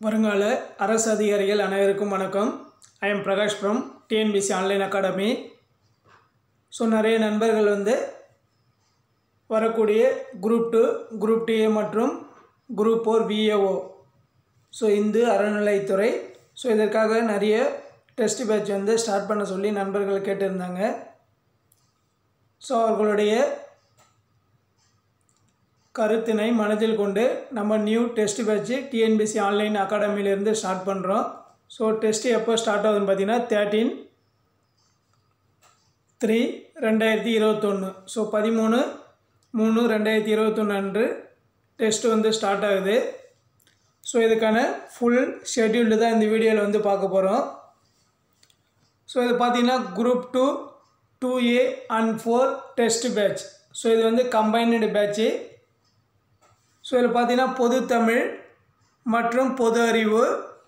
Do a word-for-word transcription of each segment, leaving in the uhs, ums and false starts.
வருங்கால அரசு அதிகாரிகள் அனைவருக்கும் வணக்கம். I M Prakash from T N P S C online academy. So நிறைய நண்பர்கள் வந்து வரக்கூடிய group two group two A மற்றும் group four V A O so இந்து அறநிலைத்துறை ஸோ இதற்காக நிறைய டெஸ்ட் பேட்ச் வந்து ஸ்டார்ட் பண்ண சொல்லி நண்பர்கள் கேட்டிருந்தாங்க. ஸோ அவர்களுடைய கருத்தினை மனதில் கொண்டு நம்ம new test batch T N P S C online அகாடமியிலேருந்து ஸ்டார்ட் பண்ணுறோம். ஸோ டெஸ்ட்டு எப்போ ஸ்டார்ட் ஆகுதுன்னு பார்த்தீங்கன்னா தேர்ட்டீன் த்ரீ ரெண்டாயிரத்தி இருபத்தொன்று ஸோ பதிமூணு மூணு ரெண்டாயிரத்தி இருபத்தொன்று அன்று டெஸ்ட்டு வந்து ஸ்டார்ட் ஆகுது. ஸோ இதுக்கான ஃபுல் ஷெட்யூல்டு தான் இந்த வீடியோவில் வந்து பார்க்க போகிறோம். ஸோ இது பார்த்தீங்கன்னா group two two A and four test batch. So இது வந்து கம்பைன்டு பேட்ச்சு. ஸோ இதில் பார்த்தீங்கன்னா பொது தமிழ் மற்றும் பொது அறிவு.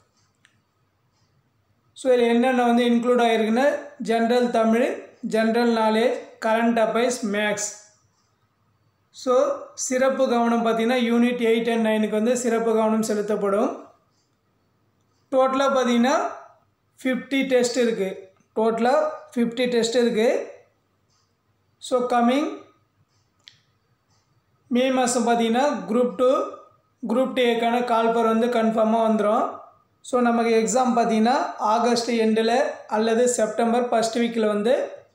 ஸோ இதில் என்னென்ன வந்து இன்க்ளூட் ஆகிருக்குன்னா general Tamil, general knowledge, current affairs, maths. So சிறப்பு கவனம் பார்த்திங்கன்னா யூனிட் எயிட் அண்ட் நைனுக்கு வந்து சிறப்பு கவனம் செலுத்தப்படும். டோட்டலாக பார்த்திங்கன்னா ஃபிஃப்டி டெஸ்ட் இருக்குது. டோட்டலாக ஃபிஃப்டி டெஸ்ட் இருக்குது. ஸோ கம்மிங் மே மாதம் பார்த்திங்கன்னா குரூப் டூ குரூப் டூக்கான கால்பர் வந்து கன்ஃபார்மாக வந்துடும். ஸோ நமக்கு எக்ஸாம் பார்த்திங்கன்னா ஆகஸ்ட் எண்டில் அல்லது செப்டம்பர் ஃபஸ்ட் வீக்கில் வந்து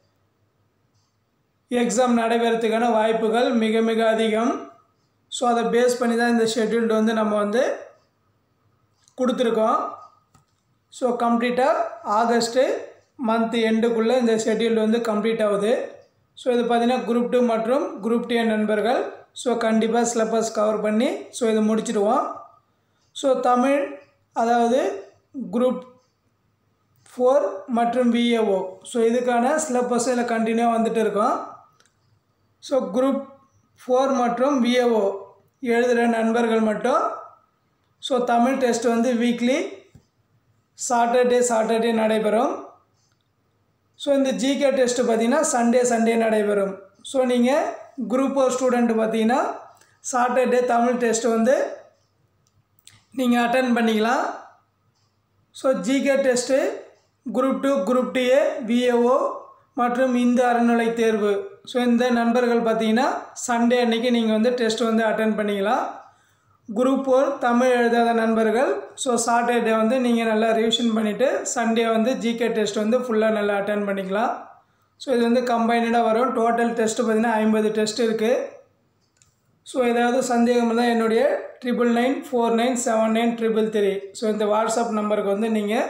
எக்ஸாம் நடைபெறத்துக்கான வாய்ப்புகள் மிக மிக அதிகம். ஸோ அதை பேஸ் பண்ணி தான் இந்த ஷெட்யூல்டு வந்து நம்ம வந்து கொடுத்துருக்கோம். ஸோ கம்ப்ளீட்டாக ஆகஸ்ட்டு மந்த் எண்டுக்குள்ளே இந்த ஷெட்யூல்டு வந்து கம்ப்ளீட் ஆகுது. ஸோ இது பார்த்திங்கன்னா குரூப் டூ மற்றும் குரூப் டூ நண்பர்கள் ஸோ கண்டிப்பாக சிலபஸ் கவர் பண்ணி ஸோ இதை முடிச்சிடுவோம். ஸோ தமிழ் அதாவது குரூப் ஃபோர் மற்றும் V A O ஸோ இதுக்கான சிலபஸ் இதில் கண்டினியூவாக வந்துட்டு இருக்கோம். ஸோ குரூப் ஃபோர் மற்றும் V A O எழுதுகிற நண்பர்கள் மட்டும் ஸோ தமிழ் டெஸ்ட் வந்து வீக்லி சாட்டர்டே சாட்டர்டே நடைபெறும். ஸோ இந்த ஜிகே டெஸ்ட்டு பார்த்திங்கன்னா சண்டே சண்டே நடைபெறும். ஸோ நீங்கள் குரூப் ஃபோர் ஸ்டூடெண்ட் பார்த்தீங்கன்னா சாட்டர்டே தமிழ் டெஸ்ட்டு வந்து நீங்கள் அட்டன் பண்ணிக்கலாம். So GK test group two group two A V A O மற்றும் இந்து அறநிலை தேர்வு ஸோ இந்த நண்பர்கள் பார்த்தீங்கன்னா சண்டே அன்றைக்கி நீங்கள் வந்து டெஸ்ட் வந்து அட்டன் பண்ணிக்கலாம். குரூப் ஃபோர் தமிழ் எழுதாத நண்பர்கள் ஸோ சாட்டர்டே வந்து நீங்கள் நல்லா ரிவிஷன் பண்ணிவிட்டு சண்டே வந்து ஜிகே டெஸ்ட் வந்து ஃபுல்லாக நல்லா அட்டன் பண்ணிக்கலாம். ஸோ இது வந்து கம்பைன்டாக வரும். டோட்டல் டெஸ்ட்டு பார்த்திங்கன்னா ஐம்பது டெஸ்ட் இருக்குது. ஸோ ஏதாவது சந்தேகம் இருந்தால் என்னுடைய triple nine four nine seven nine triple three so இந்த வாட்ஸ்அப் நம்பருக்கு வந்து நீங்கள்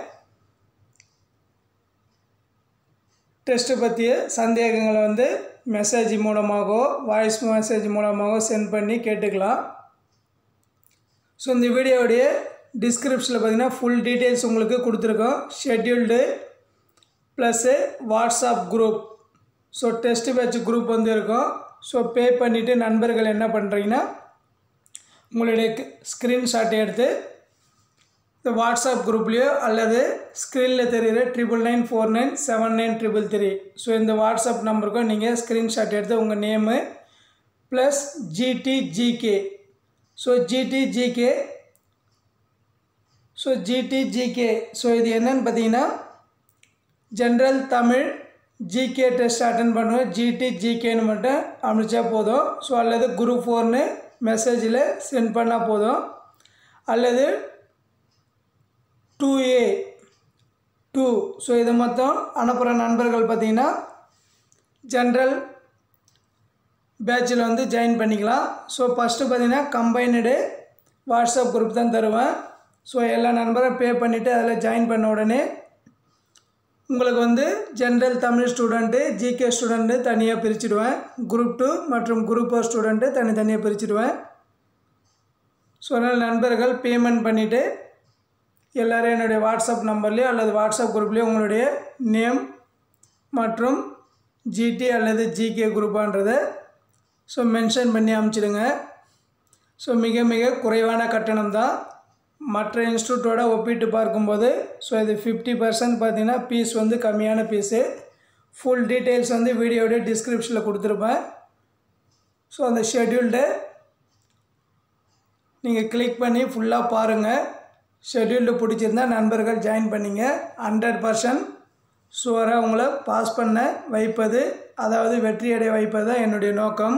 டெஸ்ட்டு பற்றிய சந்தேகங்களை வந்து மெசேஜ் மூலமாகவோ வாய்ஸ் மெசேஜ் மூலமாகவோ சென்ட் பண்ணி கேட்டுக்கலாம். ஸோ இந்த வீடியோவுடைய டிஸ்கிரிப்ஷனில் பார்த்திங்கன்னா ஃபுல் டீட்டெயில்ஸ் உங்களுக்கு கொடுத்துருக்கோம். Scheduled plus WhatsApp group so test batch group வந்து இருக்கும். ஸோ பே பண்ணிவிட்டு நண்பர்கள் என்ன பண்ணுறீங்கன்னா உங்களுடைய ஸ்க்ரீன்ஷாட் எடுத்து இந்த வாட்ஸ்அப் குரூப்லேயோ அல்லது ஸ்க்ரீனில் தெரிகிற triple nine four nine seven nine triple three so இந்த வாட்ஸ்அப் நம்பருக்கும் நீங்கள் ஸ்க்ரீன்ஷாட் எடுத்து உங்கள் name plus GT GK so GT GK so GT GK so இது என்னன்னு பார்த்தீங்கன்னா general Tamil GK test attend பண்ணுவேன் ஜிடி ஜிகேன்னு மட்டும் அனுப்பிச்சா போதும். ஸோ அல்லது குரூப் ஃபோர்னு மெசேஜில் சென்ட் பண்ணால் போதும். அல்லது டூ ஏ டூ ஸோ இது மொத்தம் அனுப்புகிற நண்பர்கள் பார்த்திங்கன்னா ஜென்ரல் பேட்சில் வந்து ஜாயின் பண்ணிக்கலாம். ஸோ ஃபஸ்ட்டு பார்த்திங்கன்னா கம்பைனடு வாட்ஸ்அப் குரூப் தான் தருவேன். ஸோ எல்லா நண்பரும் பே பண்ணிவிட்டு அதில் ஜாயின் பண்ண உடனே உங்களுக்கு வந்து general Tamil student GK student தனியாக பிரிச்சுடுவேன். குரூப் டூ மற்றும் குரூப் ஃபோர் ஸ்டூடெண்ட்டு தனித்தனியாக பிரிச்சுடுவேன். ஸோ அதனால் நண்பர்கள் பேமெண்ட் பண்ணிவிட்டு எல்லோரும் என்னுடைய வாட்ஸ்அப் நம்பர்லேயோ அல்லது வாட்ஸ்அப் குரூப்லேயோ உங்களுடைய நேம் மற்றும் ஜிடி அல்லது ஜிகே குரூப்பான்றதை ஸோ மென்ஷன் பண்ணி அனுப்பிச்சிடுங்க. ஸோ மிக மிக குறைவான கட்டணம் தான். மற்ற இன்ஸ்டியூட்டோட ஒப்பிட்டு பார்க்கும்போது ஸோ இது ஃபிஃப்டி பர்சன்ட் பார்த்திங்கன்னா ஃபீஸ் வந்து கம்மியான ஃபீஸு. ஃபுல் டீட்டெயில்ஸ் வந்து வீடியோடைய டிஸ்கிரிப்ஷனில் கொடுத்துருப்பேன். ஸோ அந்த ஷெட்யூல்டு நீங்கள் கிளிக் பண்ணி ஃபுல்லாக பாருங்கள். ஷெட்யூல்டு பிடிச்சிருந்தா நண்பர்கள் ஜாயின் பண்ணிங்க. ஹண்ட்ரட் பர்சன்ட் ஷுவராக உங்களை பாஸ் பண்ண வைப்பது, அதாவது வெற்றியடைய வைப்பது தான் என்னுடைய நோக்கம்.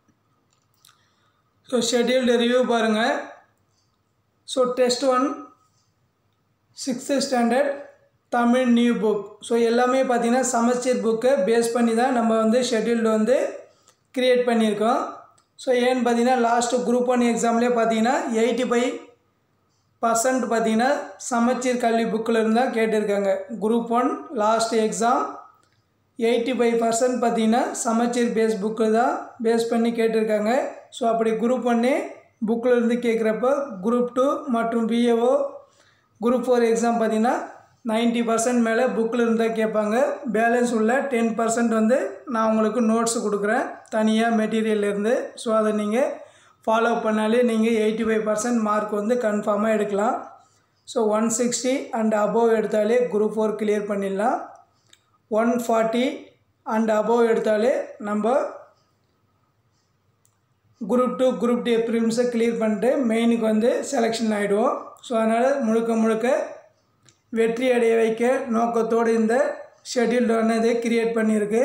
ஸோ ஷெட்யூல்டு ரிவ்யூ பாருங்கள். So test one sixth standard Tamil new book. So எல்லாமே பார்த்திங்கன்னா சமச்சீர் புக்கை பேஸ் பண்ணி தான் நம்ம வந்து ஷெட்யூல்டு வந்து க்ரியேட் பண்ணியிருக்கோம். ஸோ ஏன்னு பார்த்தீங்கன்னா லாஸ்ட்டு குரூப் ஒன் எக்ஸாம்லேயே பார்த்தீங்கன்னா எயிட்டி ஃபைவ் பர்சன்ட் பார்த்தீங்கன்னா சமச்சீர் கல்வி புக்கில் இருந்தால் கேட்டிருக்காங்க. Group one last exam eighty five percent பார்த்தீங்கன்னா சமச்சீர் பேஸ் புக்கு தான் பேஸ் பண்ணி கேட்டிருக்காங்க. ஸோ அப்படி குரூப் ஒன்னே புக்கில் இருந்து கேட்குறப்ப குரூப் டூ மற்றும் பிஏஓ குரூப் ஃபோர் எக்ஸாம் பார்த்தீங்கன்னா நைன்ட்டி பர்சன்ட் மேலே புக்கில் இருந்தால் கேட்பாங்க. பேலன்ஸ் உள்ள டென் பர்சன்ட் வந்து நான் உங்களுக்கு நோட்ஸ் கொடுக்குறேன் தனியாக மெட்டீரியல்லேருந்து. ஸோ அதை நீங்கள் ஃபாலோ பண்ணாலே நீங்கள் எயிட்டி ஃபைவ் பர்சன்ட் மார்க் வந்து கன்ஃபார்மாக எடுக்கலாம். So one sixty and above எடுத்தாலே குரூப் ஃபோர் கிளியர் பண்ணிடலாம். ஒன் ஃபார்ட்டி அண்ட் அபோவ் எடுத்தாலே நம்ம குரூப் டூ குரூப் டி ப்ரிலிம்ஸை கிளியர் பண்ணிட்டு மெயினுக்கு வந்து செலெக்ஷன் ஆகிடுவோம். ஸோ அதனால் முழுக்க முழுக்க வெற்றி அடைய வைக்க நோக்கத்தோடு இந்த ஷெட்யூல்டானது கிரியேட் பண்ணியிருக்கு.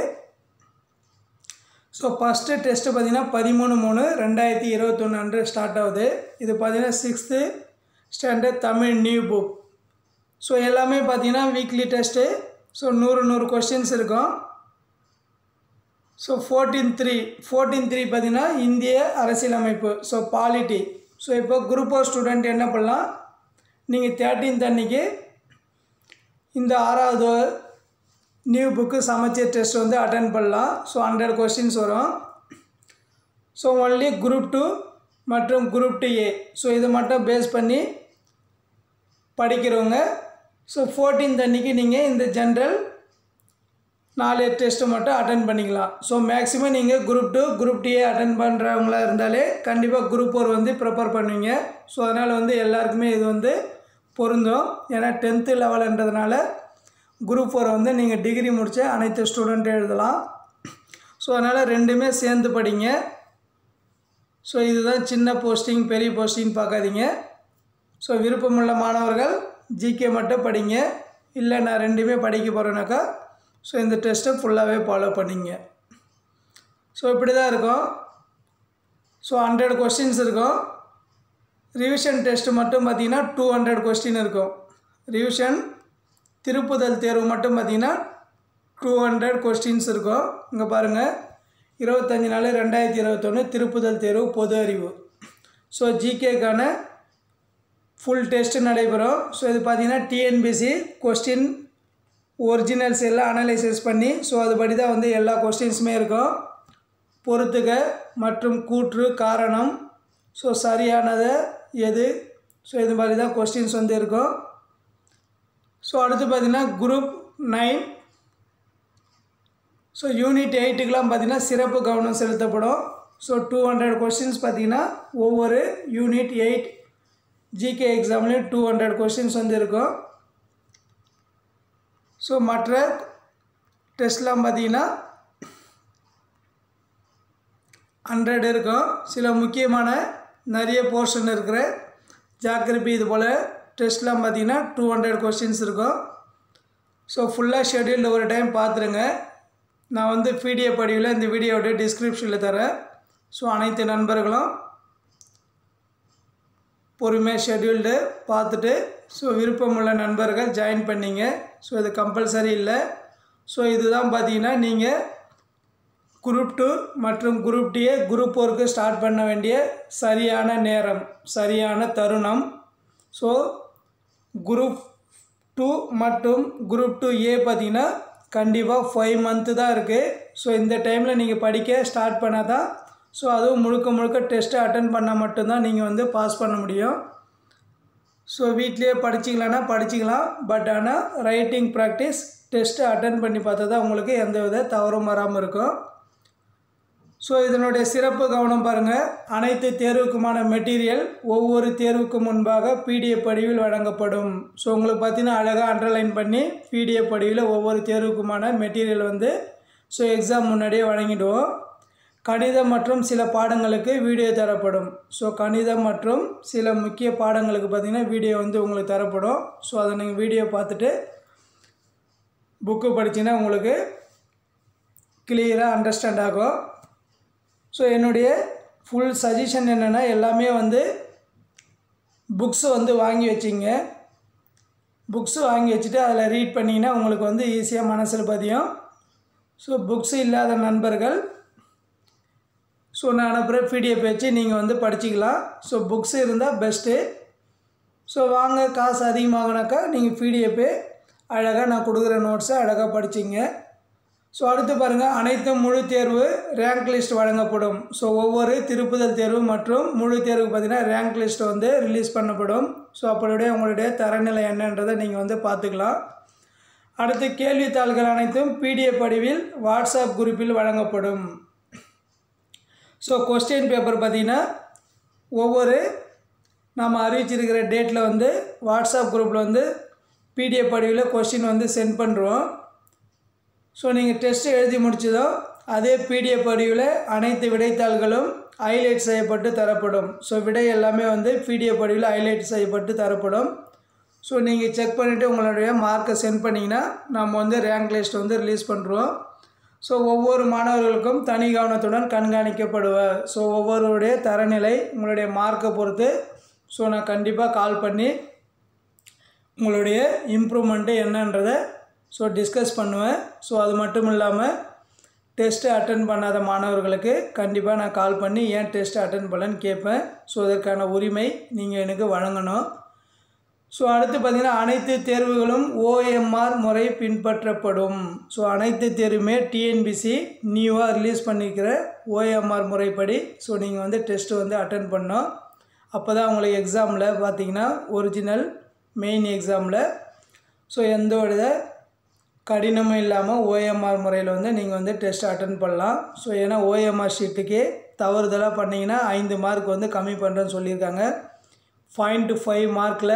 ஸோ ஃபஸ்ட்டு டெஸ்ட்டு பார்த்திங்கன்னா பதிமூணு மூணு ரெண்டாயிரத்தி இருபத்தொன்று அன்று ஸ்டார்ட் ஆகுது. இது பார்த்திங்கன்னா sixth standard Tamil new book. So எல்லாமே பார்த்திங்கன்னா வீக்லி டெஸ்ட்டு. ஸோ நூறு நூறு கொஸ்டின்ஸ் இருக்கும். So fourteen three fourteen three பார்த்திங்கன்னா இந்திய அரசியலமைப்பு. So polity. ஸோ இப்போ குரூப் ஆஃப் ஸ்டூடெண்ட் என்ன பண்ணலாம், நீங்கள் தேர்ட்டீன்த் அன்றைக்கி இந்த ஆறாவது நியூ புக்கு சமச்சீர் டெஸ்ட் வந்து அட்டென்ட் பண்ணலாம். ஸோ ஹண்ட்ரட் கொஸ்டின்ஸ் வரும். ஸோ ஒன்லி குரூப் டூ மற்றும் குரூப் டூ ஏ. ஸோ இதை மட்டும் பேஸ் பண்ணி படிக்கிறவங்க ஸோ ஃபோர்டீன்த் அன்றைக்கி நீங்கள் இந்த ஜென்ரல் நாலு டெஸ்ட்டு மட்டும் அட்டென்ட் பண்ணிக்கலாம். ஸோ மேக்ஸிமம் நீங்கள் group two group two A attend பண்ணுறவங்களா இருந்தாலே கண்டிப்பாக குரூப் ஃபோர் வந்து ப்ரிப்பேர் பண்ணுவீங்க. ஸோ அதனால் வந்து எல்லாருக்குமே இது வந்து பொருந்தும். ஏன்னா டென்த்து லெவலுன்றதுனால குரூப் ஃபோரை வந்து நீங்கள் டிகிரி முடித்த அனைத்து ஸ்டூடெண்ட்டும் எழுதலாம். ஸோ அதனால் ரெண்டுமே சேர்ந்து படிங்க. ஸோ இதுதான் சின்ன போஸ்டிங் பெரிய போஸ்டிங் பார்க்காதீங்க. ஸோ விருப்பமுள்ள மாணவர்கள் ஜிகே மட்டும் படிங்க. இல்லை நான் ரெண்டுமே படிக்க போகிறேன்னாக்கா ஸோ இந்த டெஸ்ட்டை ஃபுல்லாகவே ஃபாலோ பண்ணிங்க. ஸோ இப்படி தான் இருக்கும். ஸோ ஹண்ட்ரட் கொஸ்டின்ஸ் இருக்கும். ரிவிஷன் டெஸ்ட்டு மட்டும் பார்த்திங்கன்னா டூ ஹண்ட்ரட் கொஸ்டின் இருக்கும். ரிவிஷன் திருப்புதல் தேர்வு மட்டும் பார்த்திங்கன்னா டூ ஹண்ட்ரட் கொஸ்டின்ஸ் இருக்கும். இங்கே பாருங்கள், இருபத்தஞ்சி நாலு ரெண்டாயிரத்தி இருபத்தொன்று திருப்புதல் தேர்வு பொது அறிவு. ஸோ ஜிகேக்கான ஃபுல் டெஸ்ட்டு நடைபெறும். ஸோ இது பார்த்திங்கன்னா டிஎன்பிசி கொஸ்டின் ஒரிஜினல்ஸ் எல்லாம் அனலைசிஸ் பண்ணி ஸோ அதுபடி தான் வந்து எல்லா கொஸ்டின்ஸுமே இருக்கும். பொறுத்துக மற்றும் கூற்று காரணம் ஸோ சரியானது எது ஸோ இது மாதிரி தான் கொஸ்டின்ஸ் வந்து இருக்கும். ஸோ அடுத்து பார்த்திங்கன்னா குரூப் நைன். ஸோ யூனிட் எயிட்டுக்கெலாம் பார்த்திங்கன்னா சிறப்பு கவனம் செலுத்தப்படும். ஸோ டூ ஹண்ட்ரட் கொஸ்டின்ஸ் பார்த்திங்கன்னா ஒவ்வொரு யூனிட் எயிட் ஜிகே எக்ஸாம்லேயும் டூ ஹண்ட்ரட் கொஸ்டின்ஸ் வந்து இருக்கும். ஸோ மற்ற டெஸ்ட்லாம் பார்த்திங்கன்னா ஹண்ட்ரட் இருக்கும். சில முக்கியமான நிறைய போர்ஷன் இருக்கிற ஜாகிரபி இது போல் டெஸ்ட்லாம் பார்த்திங்கன்னா டூ ஹண்ட்ரட் கொஸ்டின்ஸ் இருக்கும். ஸோ ஃபுல்லாக ஷெட்யூல்டு ஒரு டைம் பார்த்துருங்க. நான் வந்து பிடிஎஃப் படிவில் இந்த வீடியோவோட டிஸ்கிரிப்ஷனில் தரேன். ஸோ அனைத்து நண்பர்களும் பொறுமையாக ஷெட்யூல்டு பார்த்துட்டு ஸோ விருப்பமுள்ள நண்பர்கள் ஜாயின் பண்ணிங்க. ஸோ இது கம்பல்சரி இல்லை. ஸோ இதுதான் பார்த்திங்கன்னா நீங்கள் குரூப் டூ மற்றும் குரூப் டிஏ குரூப் ஃபோருக்கு ஸ்டார்ட் பண்ண வேண்டிய சரியான நேரம், சரியான தருணம். ஸோ குரூப் டூ மற்றும் குரூப் டூ ஏ பார்த்திங்கன்னா கண்டிப்பாக ஃபைவ் மந்த்து தான் இருக்குது. ஸோ இந்த டைமில் நீங்கள் படிக்க ஸ்டார்ட் பண்ணால் தான் ஸோ அதுவும் முழுக்க முழுக்க டெஸ்ட்டை அட்டன் பண்ணால் மட்டும்தான் நீங்கள் வந்து பாஸ் பண்ண முடியும். ஸோ வீட்லேயே படிச்சிக்கலான்னா படிச்சிக்கலாம். பட் ஆனால் ரைட்டிங் ப்ராக்டிஸ் டெஸ்ட்டை அட்டன் பண்ணி பார்த்தா தான் உங்களுக்கு எந்த வித தவறும் வராமல் இருக்கும். ஸோ இதனுடைய சிறப்பு கவனம் பாருங்கள். அனைத்து தேர்வுக்குமான மெட்டீரியல் ஒவ்வொரு தேர்வுக்கு முன்பாக பிடிஎஃப் படிவில் வழங்கப்படும். ஸோ உங்களுக்கு பார்த்தீங்கன்னா அழகாக அண்டர்லைன் பண்ணி பிடிஎஃப் படிவில் ஒவ்வொரு தேர்வுக்குமான மெட்டீரியல் வந்து ஸோ எக்ஸாம் முன்னாடியே வழங்கிடுவோம். கணிதம் மற்றும் சில பாடங்களுக்கு வீடியோ தரப்படும். ஸோ கணிதம் மற்றும் சில முக்கிய பாடங்களுக்கு பார்த்திங்கன்னா வீடியோ வந்து உங்களுக்கு தரப்படும். ஸோ அதை நீங்கள் வீடியோ பார்த்துட்டு புக்கு படிச்சிங்கன்னா உங்களுக்கு கிளியராக அண்டர்ஸ்டாண்ட் ஆகும். ஸோ என்னுடைய ஃபுல் சஜஷன் என்னென்னா எல்லாமே வந்து புக்ஸு வந்து வாங்கி வச்சிங்க. புக்ஸு வாங்கி வச்சுட்டு அதில் ரீட் பண்ணிங்கன்னா உங்களுக்கு வந்து ஈஸியாக மனசில் பதியும். ஸோ புக்ஸு இல்லாத நண்பர்கள் ஸோ நான் அனுப்புகிற பிடிஎஃப் வச்சு நீங்கள் வந்து படிச்சிக்கலாம். ஸோ புக்ஸு இருந்தால் பெஸ்ட்டு. ஸோ வாங்க காசு அதிகமாகனாக்கா நீங்கள் பிடிஎஃப் அழகாக நான் கொடுக்குற நோட்ஸை அழகாக படிச்சிங்க. ஸோ அடுத்து பாருங்கள், அனைத்தும் முழு தேர்வு ரேங்க் லிஸ்ட் வழங்கப்படும். ஸோ ஒவ்வொரு திருப்புதல் தேர்வு மற்றும் முழு தேர்வுக்கு பார்த்திங்கன்னா ரேங்க் லிஸ்ட் வந்து ரிலீஸ் பண்ணப்படும். ஸோ அப்படியே உங்களுடைய தரநிலை என்னன்றதை நீங்கள் வந்து பார்த்துக்கலாம். அடுத்து கேள்வித்தாள்கள் அனைத்தும் பிடிஎஃப் வடிவில் வாட்ஸ்அப் குரூப்பில் வழங்கப்படும். ஸோ கொஸ்டின் பேப்பர் பார்த்திங்கன்னா ஒவ்வொரு நம்ம அறிவிச்சிருக்கிற டேட்டில் வந்து வாட்ஸ்அப் குரூப்பில் வந்து பிடிஎஃப் வடிவில் கொஸ்டின் வந்து சென்ட் பண்ணுறோம். ஸோ நீங்கள் டெஸ்ட்டு எழுதி முடிச்சதோ அதே பிடிஎஃப் வடிவில் அனைத்து விடைத்தாள்களும் ஹைலைட் செய்யப்பட்டு தரப்படும். ஸோ விடை எல்லாமே வந்து பிடிஎஃப் வடிவில் ஹைலைட் செய்யப்பட்டு தரப்படும். ஸோ நீங்கள் செக் பண்ணிவிட்டு உங்களுடைய மார்க்கை சென்ட் பண்ணிங்கன்னா நம்ம வந்து ரேங்க் லிஸ்ட் வந்து ரிலீஸ் பண்ணுறோம். ஸோ ஒவ்வொரு மாணவர்களுக்கும் தனி கவனத்துடன் கண்காணிக்கப்படுவார். ஸோ ஒவ்வொருடைய தரநிலை உங்களுடைய மார்க்கை பொறுத்து ஸோ நான் கண்டிப்பாக கால் பண்ணி உங்களுடைய இம்ப்ரூவ்மெண்ட்டு என்னன்றதை ஸோ டிஸ்கஸ் பண்ணுவேன். ஸோ அது மட்டும் இல்லாமல் டெஸ்ட்டு அட்டன் பண்ணாத மாணவர்களுக்கு கண்டிப்பாக நான் கால் பண்ணி ஏன் டெஸ்ட்டு அட்டன் பண்ணலன்னு கேட்பேன். ஸோ அதற்கான உரிமை நீங்கள் எனக்கு வழங்கணும். ஸோ அடுத்து பார்த்திங்கன்னா அனைத்து தேர்வுகளும் ஓஎம்ஆர் முறை பின்பற்றப்படும். ஸோ அனைத்து தேர்வுமே டிஎன்பிசி நியூவாக ரிலீஸ் பண்ணிக்கிற ஓஎம்ஆர் முறைப்படி ஸோ நீங்கள் வந்து டெஸ்ட்டு வந்து அட்டன் பண்ணோம். அப்போ தான் உங்களுக்கு எக்ஸாமில் பார்த்திங்கன்னா ஒரிஜினல் மெயின் எக்ஸாமில் ஸோ எந்த வித கடினமும் இல்லாமல் ஓஎம்ஆர் முறையில் வந்து நீங்கள் வந்து டெஸ்ட் அட்டன் பண்ணலாம். ஸோ ஏன்னா ஓஎம்ஆர் ஷீட்டுக்கே தவறுதலாக பண்ணிங்கன்னா ஐந்து மார்க் வந்து கம்மி பண்ணுறேன்னு சொல்லியிருக்காங்க. பாயிண்ட் ஃபைவ் மார்க்கில்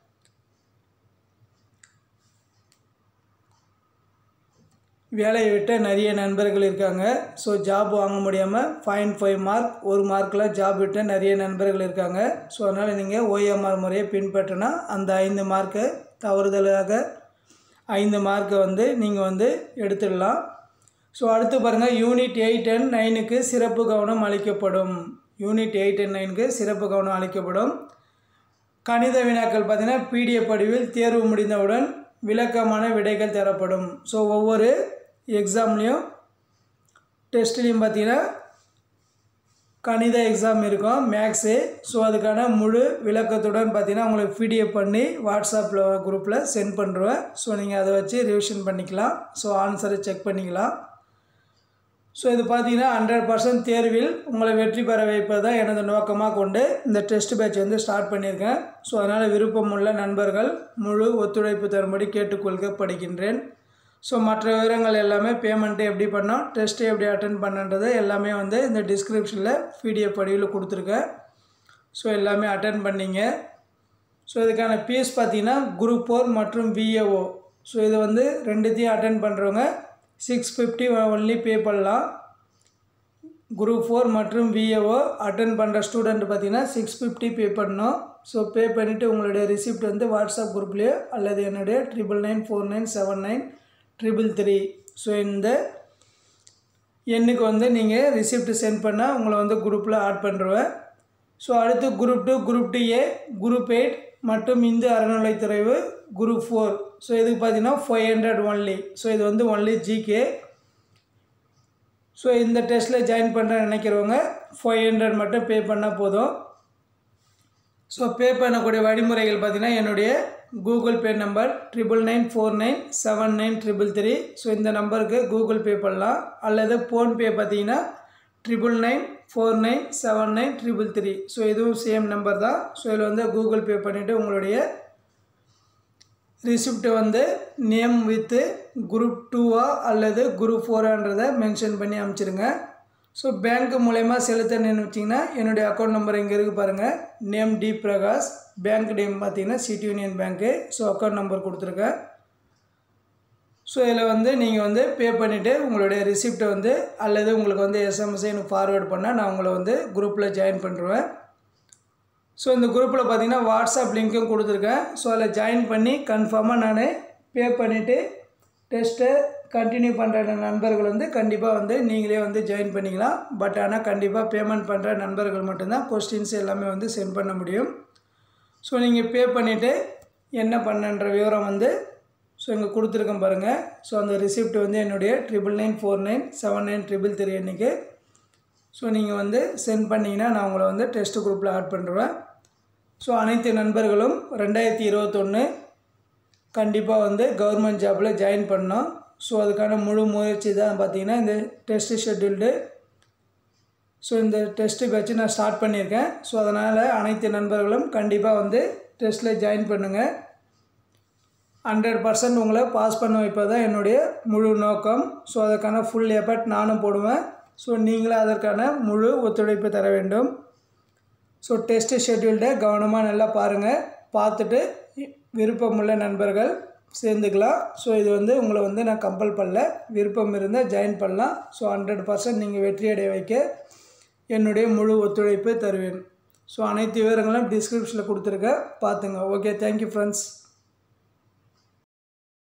வேலையை விட்ட நிறைய நண்பர்கள் இருக்காங்க. ஸோ ஜாப் வாங்க முடியாமல் பாயிண்ட் ஃபைவ் மார்க் ஒரு மார்க்கில் ஜாப் விட்ட நிறைய நண்பர்கள் இருக்காங்க. ஸோ அதனால் நீங்கள் ஓஎம்ஆர் முறையை பின்பற்றினா அந்த ஐந்து மார்க்கை தவறுதலாக ஐந்து மார்க்கை வந்து நீங்கள் வந்து எடுத்துடலாம். ஸோ அடுத்து பாருங்கள், யூனிட் எயிட் அண்ட் நைனுக்கு சிறப்பு கவனம் அளிக்கப்படும். யூனிட் எயிட் அண்ட் நைனுக்கு சிறப்பு கவனம் அளிக்கப்படும். கணித வினாக்கள் பார்த்திங்கன்னா பிடிஎஃப் வடிவில் தேர்வு முடிந்தவுடன் விளக்கமான விடைகள் தரப்படும். ஸோ ஒவ்வொரு எக்ஸாம்லேயும் டெஸ்ட்லேயும் பார்த்திங்கன்னா கணித எக்ஸாம் இருக்கும் மேக்ஸு. ஸோ அதுக்கான முழு விளக்கத்துடன் பார்த்திங்கன்னா உங்களுக்கு பிடிஎஃப் பண்ணி வாட்ஸ்அப்பில் குரூப்பில் சென்ட் பண்ணுறேன். ஸோ நீங்கள் அதை வச்சு ரிவிஷன் பண்ணிக்கலாம். ஸோ ஆன்சரை செக் பண்ணிக்கலாம். ஸோ இது பார்த்திங்கன்னா ஹண்ட்ரட் பர்சன்ட் தேர்வில் உங்களை வெற்றி பெற வைப்பது தான் எனது நோக்கமாக கொண்டு இந்த டெஸ்ட் பேட்ச் வந்து ஸ்டார்ட் பண்ணியிருக்கேன். ஸோ அதனால் விருப்பமுள்ள நண்பர்கள் முழு ஒத்துழைப்பு தரும்படி கேட்டுக்கொள்கப்படுகின்றேன். ஸோ மற்ற விவரங்கள் எல்லாமே பேமெண்ட்டு எப்படி பண்ணோம், டெஸ்ட்டு எப்படி அட்டன் பண்ணுன்றது எல்லாமே வந்து இந்த டிஸ்கிரிப்ஷனில் பிடிஎஃப் வடிவில் கொடுத்துருக்கேன். ஸோ எல்லாமே அட்டன் பண்ணிங்க. ஸோ இதுக்கான ஃபீஸ் பார்த்திங்கன்னா குரூப் ஃபோர் மற்றும் விஏஓ ஸோ இது வந்து ரெண்டுத்தையும் அட்டன் பண்ணுறவங்க சிக்ஸ் ஃபிஃப்டி ஒன்லி பே பண்ணலாம். குரூப் ஃபோர் மற்றும் விஏஓ அட்டன் பண்ணுற ஸ்டூடெண்ட் பார்த்திங்கன்னா சிக்ஸ் ஃபிஃப்டி பே பண்ணணும். ஸோ பே பண்ணிவிட்டு உங்களுடைய ரிசிப்ட் வந்து வாட்ஸ்அப் குரூப்லேயோ அல்லது என்னுடைய triple nine four nine seven nine triple three so இந்த எண்ணுக்கு வந்து நீங்கள் ரிசிப்ட் சென்ட் பண்ணால் உங்களை வந்து குரூப்பில் ஆட் பண்ணுறேன். ஸோ அடுத்து group two, group two A, group eight மற்றும் இந்து அறநிலைத்துறைவு குரூப் ஃபோர் ஸோ இதுக்கு பார்த்தீங்கன்னா ஃபைவ் ஹண்ட்ரட் ஒன்லி. ஸோ இது வந்து ஒன்லி ஜிகே. ஸோ இந்த டெஸ்ட்டில் ஜாயின் பண்ணுறேன்னு நினைக்கிறவங்க ஃபைவ் ஹண்ட்ரட் மட்டும் பே பண்ணால் போதும். ஸோ பே பண்ணக்கூடிய வழிமுறைகள் பார்த்திங்கன்னா என்னுடைய Google Pay number triple nine four nine seven nine triple three so இந்த நம்பருக்கு கூகுள் பே பண்ணலாம். அல்லது ஃபோன்பே பார்த்திங்கன்னா triple nine four nine seven nine triple three so இதுவும் சேம் நம்பர் தான். ஸோ இதில் வந்து கூகுள் பே பண்ணிவிட்டு உங்களுடைய ரிசிப்ட் வந்து நேம் வித்து குரூப் டூவா அல்லது குரூப் ஃபோரான்றதை மென்ஷன் பண்ணி அனுப்பிச்சிடுங்க. ஸோ பேங்க் மூலயமா செலுத்த நினைச்சிங்கன்னா என்னுடைய அக்கௌண்ட் நம்பர் இங்கே இருக்குது பாருங்கள். Name T Prakash, bank name பார்த்தீங்கன்னா city union bank. So account number கொடுத்துருக்கேன். ஸோ இதில் வந்து நீங்கள் வந்து பே பண்ணிவிட்டு உங்களுடைய ரிசிப்ட்டை வந்து அல்லது உங்களுக்கு வந்து எஸ்எம்எஸ்ஸை எனக்கு ஃபார்வேர்ட் பண்ணால் நான் உங்களை வந்து குரூப்பில் ஜாயின் பண்ணுறேன். ஸோ இந்த குரூப்பில் பார்த்தீங்கன்னா வாட்ஸ்அப் லிங்க்கும் கொடுத்துருக்கேன். ஸோ அதில் ஜாயின் பண்ணி கன்ஃபார்மாக நான் பே பண்ணிவிட்டு டெஸ்ட்டை கண்டினியூ பண்ணுற நண்பர்கள் வந்து கண்டிப்பாக வந்து நீங்களே வந்து ஜாயின் பண்ணிக்கலாம். பட் ஆனால் கண்டிப்பாக பேமெண்ட் பண்ணுற நண்பர்கள் மட்டும்தான் கொஸ்டின்ஸ் எல்லாமே வந்து சென்ட் பண்ண முடியும். ஸோ நீங்கள் பே பண்ணிவிட்டு என்ன பண்ணன்ற விவரம் வந்து ஸோ இங்கே கொடுத்துருக்கேன் பாருங்கள். ஸோ அந்த ரிசிப்ட் வந்து என்னுடைய triple nine four nine seven nine triple three எண்ணிக்கு ஸோ நீங்கள் வந்து சென்ட் பண்ணிங்கன்னா நான் உங்களை வந்து டெஸ்ட் குரூப்பில் ஆட் பண்ணுறேன். ஸோ அனைத்து நண்பர்களும் ரெண்டாயிரத்தி இருபத்தொன்று கண்டிப்பாக வந்து கவர்மெண்ட் ஜாபில் ஜாயின் பண்ணோம். ஸோ அதுக்கான முழு முயற்சி தான் பார்த்திங்கன்னா இந்த டெஸ்ட்டு ஷெட்யூல்டு. ஸோ இந்த டெஸ்ட்டு வச்சு நான் ஸ்டார்ட் பண்ணியிருக்கேன். ஸோ அதனால் அனைத்து நண்பர்களும் கண்டிப்பாக வந்து டெஸ்ட்டில் ஜாயின் பண்ணுங்கள். ஹண்ட்ரட் பர்சன்ட் உங்களை பாஸ் பண்ண வைப்பது தான் என்னுடைய முழு நோக்கம். ஸோ அதுக்கான ஃபுல் எஃபர்ட் நானும் போடுவேன். ஸோ நீங்களும் அதற்கான முழு ஒத்துழைப்பு தர வேண்டும். ஸோ டெஸ்ட்டு ஷெட்யூல்டை கவனமாக நல்லா பாருங்கள். பார்த்துட்டு விருப்பமுள்ள நண்பர்கள் சேர்ந்துக்கலாம். ஸோ இது வந்து உங்களை வந்து நான் கம்பல் பண்ணல, விருப்பம் இருந்தால் ஜாயின் பண்ணலாம். ஸோ ஹண்ட்ரட் பர்சன்ட் நீங்கள் வெற்றியடைய வைக்க என்னுடைய முழு ஒத்துழைப்பு தருவேன். ஸோ அனைத்து விவரங்களும் டிஸ்கிரிப்ஷனில் கொடுத்துருக்கேன், பார்த்துங்க. Okay, thank you friends.